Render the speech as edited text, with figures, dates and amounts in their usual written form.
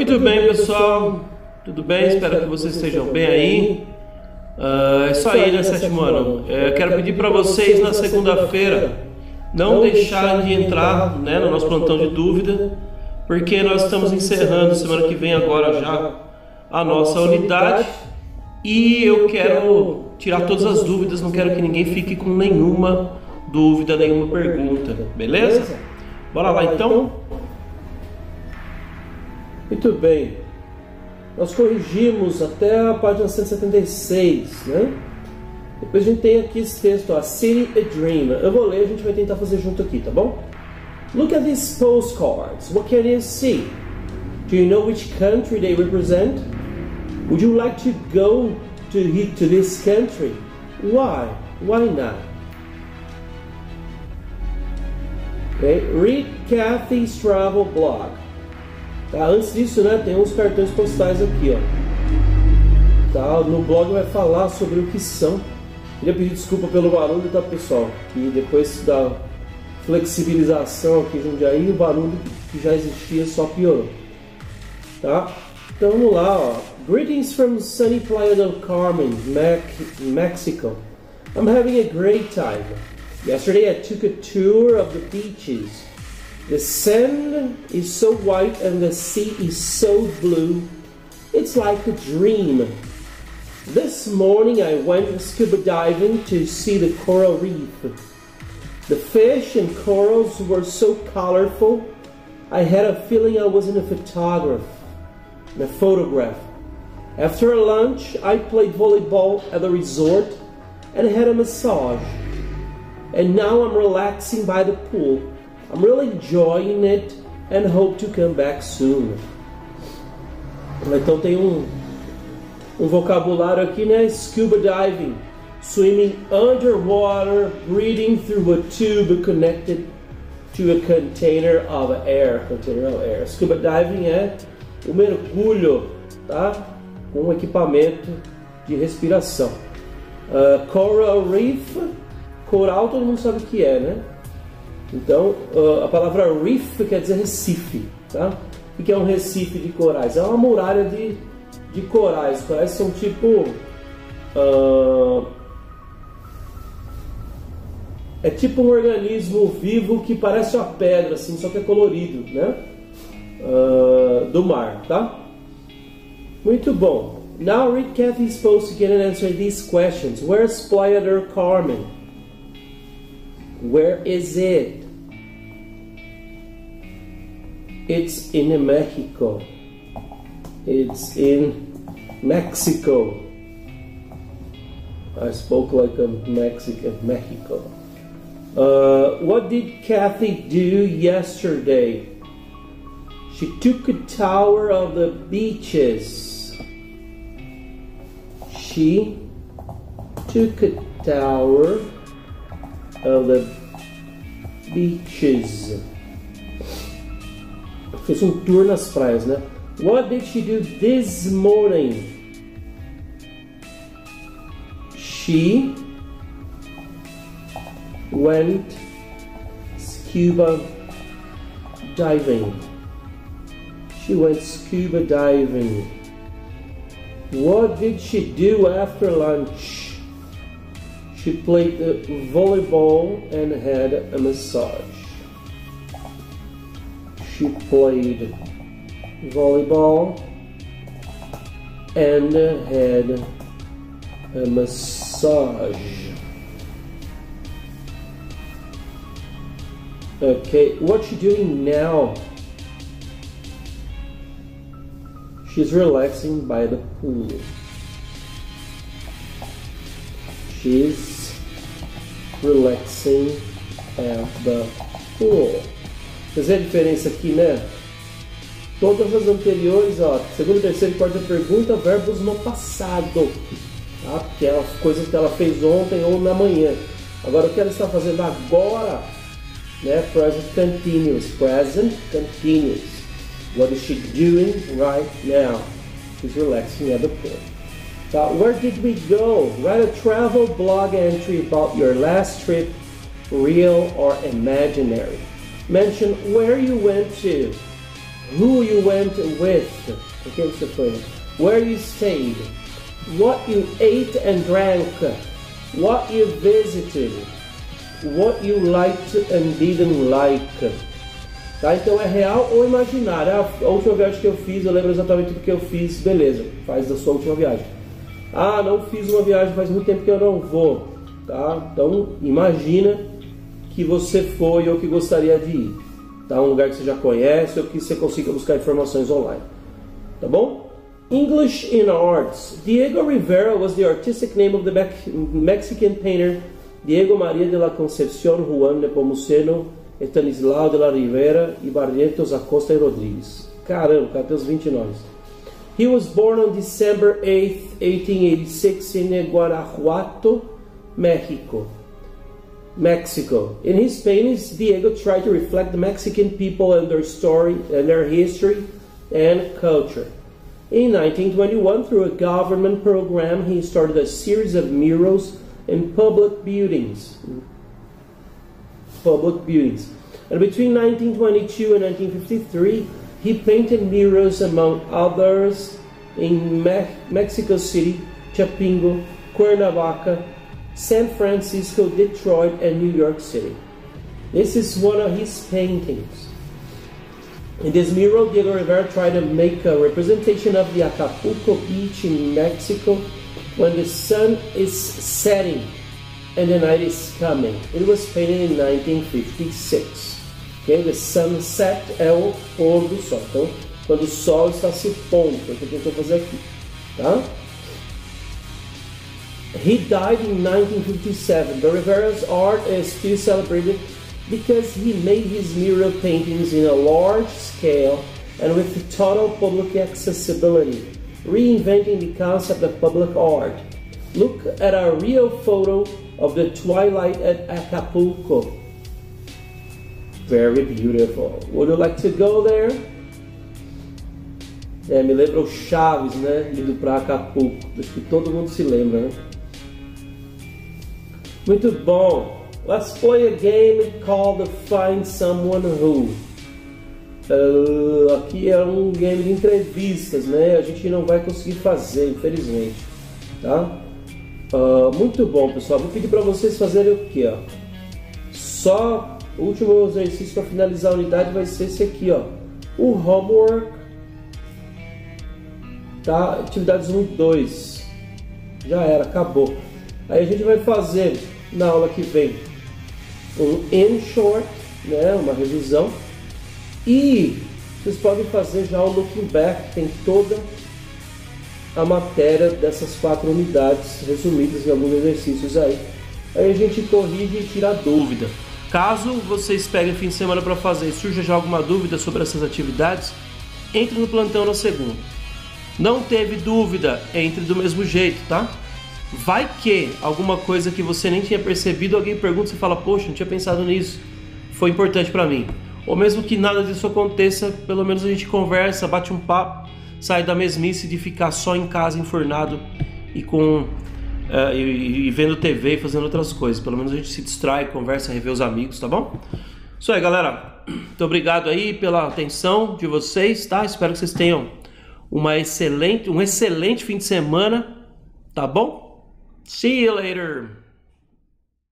Muito bem, pessoal, tudo bem? Espero que vocês estejam bem aí. É isso aí, né, sétimo ano? Quero pedir para vocês na segunda-feira não deixarem de entrar, né, no nosso plantão de dúvida, porque nós estamos encerrando semana que vem agora já a nossa unidade e eu quero tirar todas as dúvidas, não quero que ninguém fique com nenhuma dúvida, nenhuma pergunta, beleza? Bora lá então? Muito bem, nós corrigimos até a página 176, né? Depois a gente tem aqui esse texto, a City a Dream. Eu vou ler, a gente vai tentar fazer junto aqui, tá bom? Look at these postcards. What can you see? Do you know which country they represent? Would you like to go to this country? Why? Why not? Okay. Read Kathy's travel blog. Tá, antes disso, né, tem uns cartões postais aqui, ó. Tá, no blog vai falar sobre o que são. Queria pedir desculpa pelo barulho, tá, pessoal? E depois da flexibilização aqui em Jundiaí, o barulho que já existia só piorou. Tá? Então vamos lá, ó. Greetings from sunny Playa del Carmen, Mexico. I'm having a great time. Yesterday I took a tour of the beaches. The sand is so white and the sea is so blue. It's like a dream. This morning I went scuba diving to see the coral reef. The fish and corals were so colorful. I had a feeling I was in a photograph. After lunch, I played volleyball at the resort and had a massage. And now I'm relaxing by the pool. I'm really enjoying it and hope to come back soon. Então tem um vocabulário aqui, né? Scuba diving, swimming underwater, breathing through a tube connected to a container of air. Scuba diving é o mergulho, tá? Com um equipamento de respiração. Coral reef, coral todo mundo sabe o que é, né? Então, a palavra reef quer dizer recife, tá? O que é um recife de corais? É uma muralha de corais. Os corais são tipo... é tipo um organismo vivo que parece uma pedra, assim, só que é colorido, né? Do mar, tá? Muito bom. Now read Kathy's post again and answer these questions. Where's Playa del Carmen? Where is it? It's in Mexico. It's in Mexico. I spoke like a Mexican. Mexico. What did Kathy do yesterday? She took a tour of the beaches. She took a tour of the beaches. Fez tour nas praias, né? What did she do this morning? She went scuba diving. She went scuba diving. What did she do after lunch? She played volleyball and had a massage. She played volleyball and had a massage. Okay, what's she doing now? She's relaxing by the pool. She's relaxing at the pool. Quer dizer a diferença aqui, né? Todas as anteriores, ó, segunda, terceira e quarta pergunta, verbos no passado, tá? Porque é coisas que ela fez ontem ou na manhã. Agora o que ela está fazendo agora, né? Present continuous. Present continuous. What is she doing right now? She's relaxing at the pool. Tá? Where did we go? Write a travel blog entry about your last trip, real or imaginary. Mention where you went to. Who you went with, com quem você foi, where you stayed, what you ate and drank, what you visited, what you liked and didn't like. Tá? Então é real ou imaginário. A última viagem que eu fiz, eu lembro exatamente do que eu fiz, beleza, faz da sua última viagem. Ah, não fiz uma viagem, faz muito tempo que eu não vou. Tá? Então imagina que você foi ou que gostaria de ir. Tá? Um lugar que você já conhece ou que você consiga buscar informações online. Tá bom? English in Arts. Diego Rivera was the artistic name of the Mexican painter Diego María de la Concepción Juan Nepomuceno Estanislao de la Rivera y Barrientos Acosta y Rodrigues. Caramba, cara tem uns 20 nomes. He was born on December 8th, 1886 in Guanajuato, Mexico. In his paintings, Diego tried to reflect the Mexican people and their story and their history and culture. In 1921, through a government program, he started a series of murals in public buildings. And between 1922 and 1953, he painted murals, among others, in Mexico City, Chapingo, Cuernavaca, San Francisco, Detroit, and New York City. This is one of his paintings. In this mural, Diego Rivera tried to make a representation of the Acapulco beach in Mexico when the sun is setting and the night is coming. It was painted in 1956. Okay? The sunset é o pôr do sol. Então, quando o sol está se pondo, é o que eu tentou fazer aqui. Tá? He died in 1957. But Rivera's art is still celebrated because he made his mural paintings in a large scale and with total public accessibility, reinventing the concept of public art. Look at a real photo of the twilight at Acapulco. Very beautiful. Would you like to go there? Me lembra o Chaves, né? Indo para Acapulco. Acho que todo mundo se lembra, né? Muito bom. Let's play a game called Find Someone Who. Aqui é um game de entrevistas, né? A gente não vai conseguir fazer, infelizmente. Tá? Muito bom, pessoal. Vou pedir para vocês fazerem o quê? Só o último exercício para finalizar a unidade vai ser esse aqui, ó. O homework, tá? Atividades 1 e 2. Já era, acabou. Aí a gente vai fazer na aula que vem um in short, né? Uma revisão. E vocês podem fazer já o looking back, tem toda a matéria dessas 4 unidades resumidas em alguns exercícios aí. Aí a gente corrige e tira a dúvida. Caso vocês peguem fim de semana para fazer e surja já alguma dúvida sobre essas atividades, entre no plantão na segunda. Não teve dúvida, entre do mesmo jeito, tá? Vai que alguma coisa que você nem tinha percebido, alguém pergunta e você fala, poxa, não tinha pensado nisso, foi importante para mim. Ou mesmo que nada disso aconteça, pelo menos a gente conversa, bate um papo, sai da mesmice de ficar só em casa enfurnado e vendo TV e fazendo outras coisas. Pelo menos a gente se distrai, conversa, revê os amigos, tá bom? Isso aí, galera. Muito obrigado aí pela atenção de vocês, tá? Espero que vocês tenham um excelente fim de semana, tá bom? See you later!